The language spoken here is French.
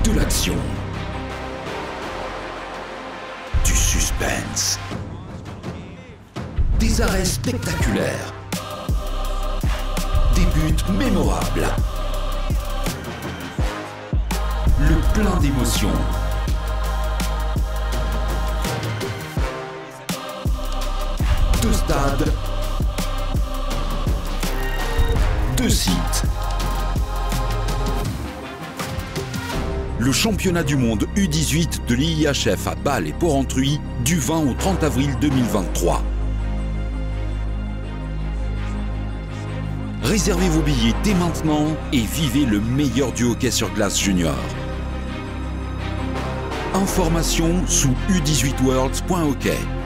De l'action. Du suspense. Des arrêts spectaculaires. Des buts mémorables. Le plein d'émotions. Deux stades. Deux sites. Le championnat du monde U18 de l'IIHF à Bâle et Porrentruy du 20 au 30 avril 2023. Réservez vos billets dès maintenant et vivez le meilleur du hockey sur glace junior. Informations sous u18worlds.hockey.